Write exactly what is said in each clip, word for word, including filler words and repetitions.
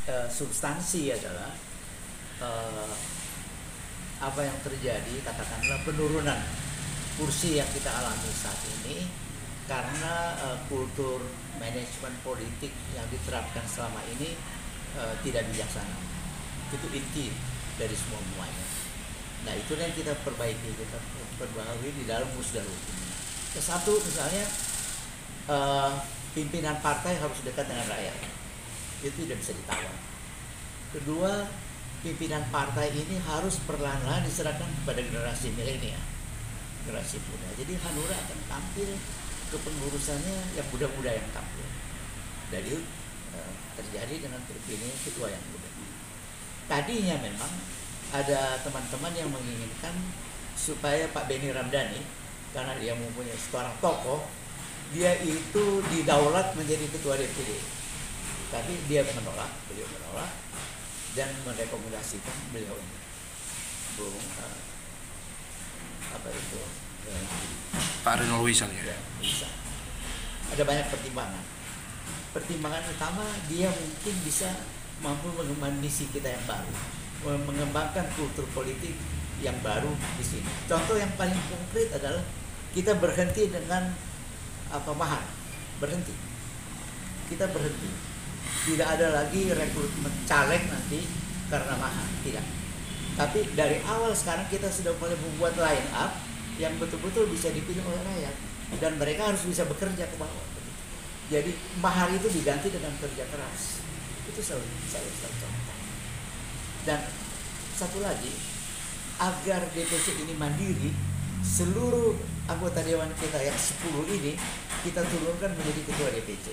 uh, substansi adalah uh, apa yang terjadi, katakanlah penurunan kursi yang kita alami saat ini karena uh, kultur manajemen politik yang diterapkan selama ini uh, tidak bijaksana. Itu inti dari semua semuanya. Nah, itu yang kita perbaiki, kita perbaharui di dalam musdahluk ini. Satu misalnya uh, pimpinan partai harus dekat dengan rakyat, itu tidak bisa ditawar. Kedua, pimpinan partai ini harus perlahan-lahan diserahkan kepada generasi milenial, generasi muda. Jadi Hanura akan tampil ke pengurusannya yang muda-muda yang tampil. Dan itu uh, terjadi dengan terpilih ketua yang muda. Tadinya memang ada teman-teman yang menginginkan supaya Pak Benny Ramdhani, karena dia mempunyai seorang tokoh, dia itu didaulat menjadi ketua D P D. Tapi dia menolak, beliau menolak dan merekomendasikan beliau ini. Bung uh, apa itu? Uh, Pak Rinal Wisal ya. Bisa. Ada banyak pertimbangan. Pertimbangan utama, dia mungkin bisa mampu mengembangkan misi kita yang baru, mengembangkan kultur politik yang baru di sini. Contoh yang paling konkret adalah kita berhenti dengan apa mahar, berhenti. Kita berhenti. Tidak ada lagi rekrutmen caleg nanti karena mahar, tidak. Tapi dari awal sekarang kita sudah mulai membuat line up yang betul-betul bisa dipilih oleh rakyat dan mereka harus bisa bekerja ke bawah. Jadi mahar itu diganti dengan kerja keras. Itu selalu saya selalu contoh. Dan satu lagi, agar D P C ini mandiri, seluruh anggota dewan kita yang sepuluh ini kita turunkan menjadi ketua D P C.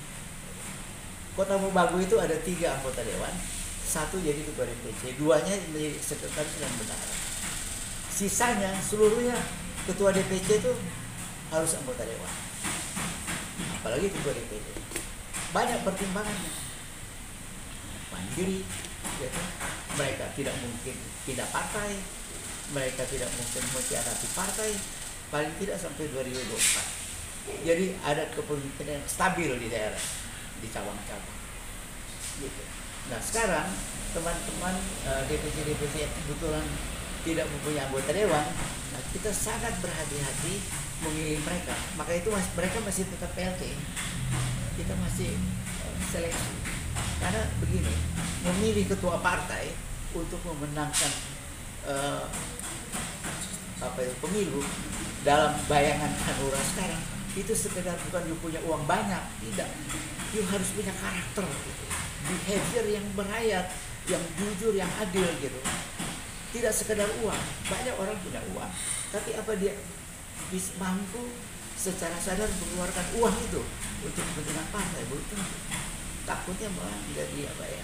Kota Mobagu itu ada tiga anggota dewan, satu jadi ketua D P C, duanya menjadi sekretaris dan bendahara. Sisanya seluruhnya ketua D P C itu harus anggota dewan, apalagi ketua D P C. Banyak pertimbangannya. Mandiri, ya, mereka tidak mungkin pindah partai, mereka tidak mungkin mengkhianati partai, paling tidak sampai dua ribu dua puluh empat. Jadi ada kepemimpinan yang stabil di daerah, di cabang-cabang. Gitu. Nah sekarang teman-teman uh, D P C D P C yang kebetulan tidak mempunyai anggota dewan, nah kita sangat berhati-hati memilih mereka. Maka itu mas, mereka masih tetap P L T, kita masih uh, seleksi. Karena begini, memilih ketua partai untuk memenangkan uh, apa itu pemilu dalam bayangan Hanura sekarang itu sekedar bukan you punya uang banyak, tidak. You harus punya karakter, gitu. Behavior yang berhayat, yang jujur, yang adil gitu. Tidak sekedar uang. Banyak orang punya uang, tapi apa dia bisa mampu secara sadar mengeluarkan uang itu untuk kepentingan partai? Belum tentu. Takutnya malah menjadi apa ya?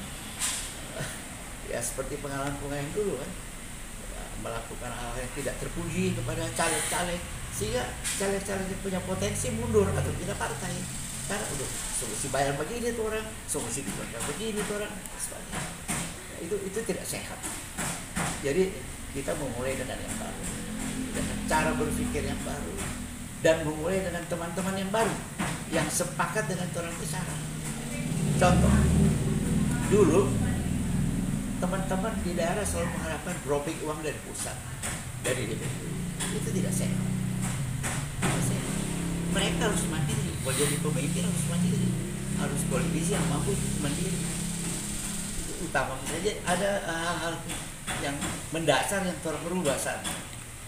Ya seperti pengalaman-pengalaman dulu kan, melakukan hal yang tidak terpuji kepada caleg-caleg, sehingga caleg-caleg yang punya potensi mundur atau pindah partai karena udah solusi bayar begini tuh orang, solusi dibayar begini tuh orang, sebagainya. Itu itu tidak sehat. Jadi kita memulai dengan yang baru, dengan cara berpikir yang baru, dan memulai dengan teman-teman yang baru yang sepakat dengan orang besar. Contoh, dulu teman-teman di daerah selalu mengharapkan dropping uang dari pusat, dari D P D. Itu tidak sehat. Tidak sehat. Mereka harus mandiri. Kalau jadi pemimpin harus mandiri, harus politisi yang mampu mandiri. Itu utama saja. Ada hal-hal yang mendasar yang terus berubah saat ini.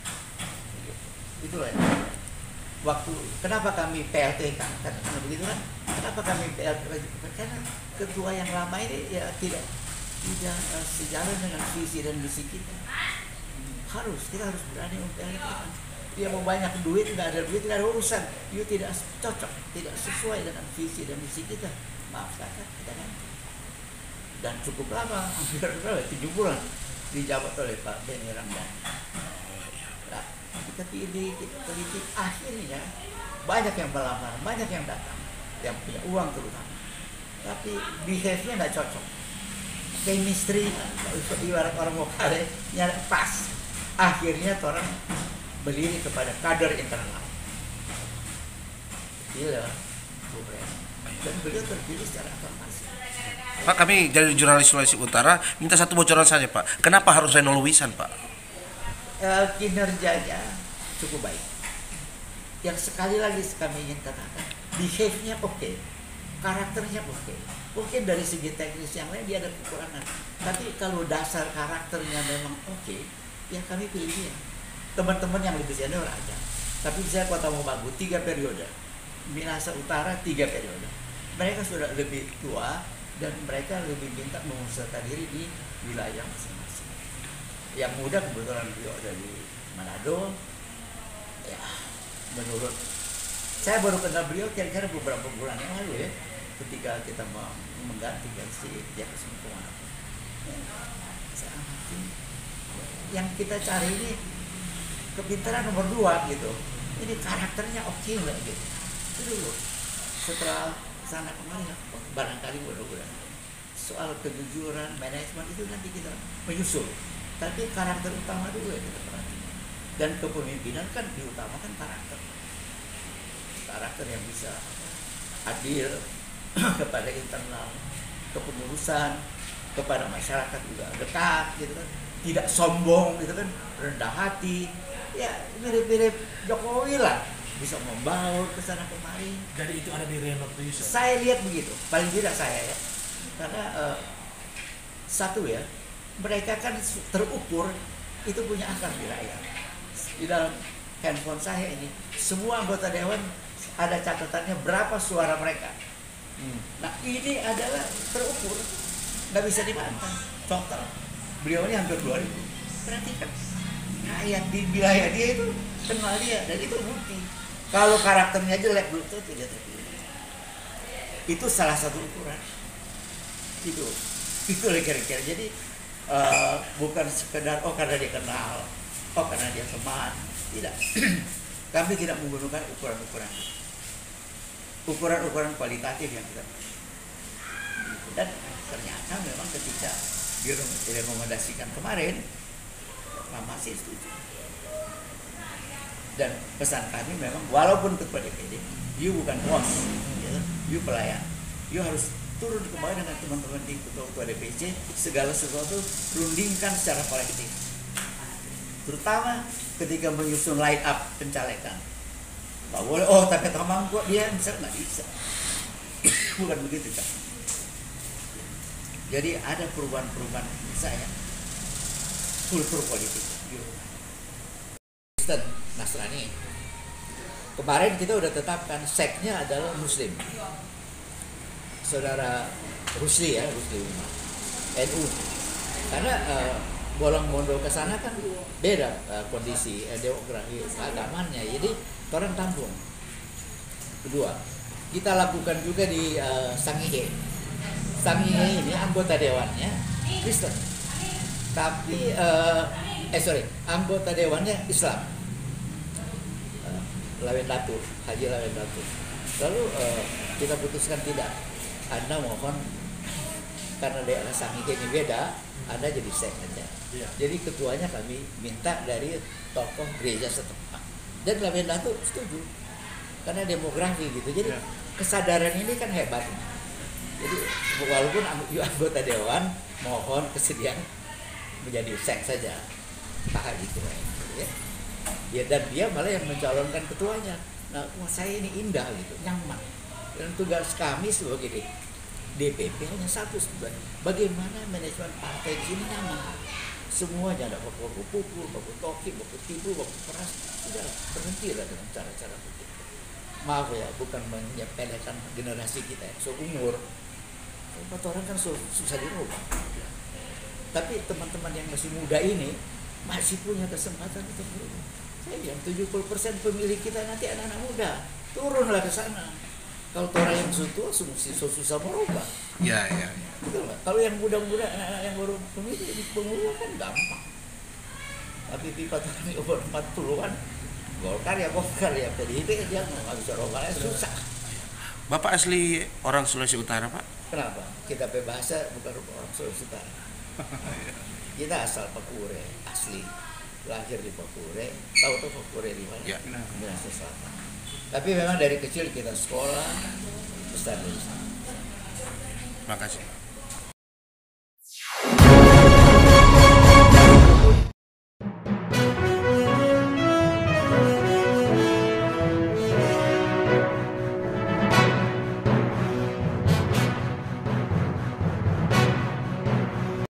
Itulah yang waktu kenapa kami P L T kan, karena begitu kan? Kenapa kami P L T? Karena ketua yang lama ini ya tidak tidak uh, sejalan dengan visi dan misi kita. Harus kita harus berani untuk P L T. Dia mau banyak duit, nggak ada duit, nggak ada urusan. You tidak cocok, tidak sesuai dengan visi dan misi kita. Maaf kata kita kan. Dan cukup lama, hampir berapa? tujuh bulan dijabat oleh Pak Benny Ramdhani. Nah, kita pilih, kita teliti, akhirnya banyak yang melamar, banyak yang datang, yang punya uang terutama. Tapi behavior nggak cocok. Chemistry, ibarat orang mau kare, nyari pas. Akhirnya orang berdiri kepada kader internal. Gila, dan beliau terpilih secara aklamasi. Pak, kami dari jurnalis Sulawesi Utara minta satu bocoran saja Pak. Kenapa harus Reno Luisan Pak? Eh, kinerjanya cukup baik. Yang sekali lagi kami ingin katakan, behave-nya oke, karakternya oke. Mungkin dari segi teknis yang lain dia ada kekurangan. Tapi kalau dasar karakternya memang oke, ya kami pilih dia. Teman-teman yang lebih senior ada. Tapi saya Kota Mobagu tiga periode, Minahasa Utara tiga periode. Mereka sudah lebih tua dan mereka lebih minta mengusahakan diri di wilayah masing-masing. Yang muda kebetulan beliau dari Manado. Ya, menurut saya baru kenal beliau kira-kira beberapa bulan yang lalu ya, ketika kita mau menggantikan si Jaka Sungkuman. Ya, saya amati. Yang kita cari ini kepintaran nomor dua gitu. Ini karakternya oke nggak gitu. Itu dulu. Setelah sana kemarin, oh, barangkali mudah-mudahan soal kejujuran, manajemen itu nanti kita menyusul. Tapi karakter utama dulu ya kita perhatikan. Dan kepemimpinan kan diutamakan karakter. Karakter yang bisa adil kepada internal kepengurusan, kepada masyarakat juga dekat gitu kan. Tidak sombong gitu kan, rendah hati. Ya mirip-mirip Jokowi lah, bisa membaur ke sana kemari. Jadi itu ada di Reno Luisan. Saya lihat begitu, paling tidak saya ya. Karena uh, satu ya, mereka kan terukur itu punya akar di rakyat. Di dalam handphone saya ini, semua anggota dewan ada catatannya berapa suara mereka. Hmm. Nah ini adalah terukur, nggak bisa dibantah. Total, beliau ini hampir dua ribu. Perhatikan, rakyat di wilayah dia itu kenal dia dan itu bukti. Kalau karakternya jelek belum tentu dia terpilih. Itu salah satu ukuran. Itu, itu kira-kira. Jadi uh, bukan sekedar oh karena dia kenal, oh karena dia teman, tidak. Kami tidak menggunakan ukuran-ukuran, ukuran-ukuran kualitatif yang kita. Dan ternyata memang ketika direkomendasikan kemarin, masih setuju. Dan pesan kami memang walaupun ketua D P D, you bukan bos, ya, you pelayan, you harus turun ke bawah dengan teman-teman di ketua D P C, segala sesuatu rundingkan secara kolektif. Terutama ketika menyusun line up pencalekan, nggak boleh oh tapi tamang kok dia bisa nggak bisa, bukan begitu kan? Jadi ada perubahan-perubahan saya kultur politik. Kristen, Nasrani. Kemarin kita udah tetapkan seknya adalah Muslim. Saudara Rusli ya, Rusli Umar, N U. Karena uh, bolong-mondol ke sana kan beda uh, kondisi uh, demografi agamanya. Jadi orang tampung. Kedua, kita lakukan juga di uh, Sangihe. Sangihe ini anggota dewannya Kristen. Tapi uh, eh sorry, anggota dewannya Islam. Lawen Datuk, Haji Lawen Datuk. Lalu uh, kita putuskan tidak. Anda mohon karena daerah Sangihe ini beda, Anda jadi sek aja. Ya. Jadi ketuanya kami minta dari tokoh gereja setempat. Dan Lawen Datuk setuju. Karena demografi gitu. Jadi ya. Kesadaran ini kan hebat. Jadi walaupun anggota dewan mohon kesediaan menjadi sek saja. Tahan gitu ya. Ya, dan dia malah yang mencalonkan ketuanya. Nah, wah saya ini indah gitu, nyaman. Dan tugas kami sebagai D P P hanya satu sebenarnya. Bagaimana manajemen partai di sini nyaman. Semuanya ada baku pukul, baku toki, baku tipu, baku peras. Sudah berhentilah dengan cara-cara begitu. Maaf ya, bukan menyepelekan generasi kita yang seumur. Empat orang kan susah dirubah. Tapi teman-teman yang masih muda ini masih punya kesempatan untuk berubah. Saya bilang tujuh puluh persen pemilih kita nanti anak-anak muda, turunlah ke sana. Kalau orang yang tua susah susah merubah. Ya, ya, ya. Betul nggak? Kalau yang muda-muda, anak-anak yang baru pemilih, pemula kan gampang. Tapi pipa orang umur empat puluhan, Golkar ya Golkar ya, P D I P dia nggak bisa rombaknya susah. Bapak asli orang Sulawesi Utara, Pak? Kenapa? Kita bebasa bukan orang Sulawesi Utara. Kita asal Papure, asli. Lahir di Papure, tahu tuh Papure di mana? Ya. Minahasa Selatan. Tapi memang dari kecil kita sekolah besar di sana. Makasih.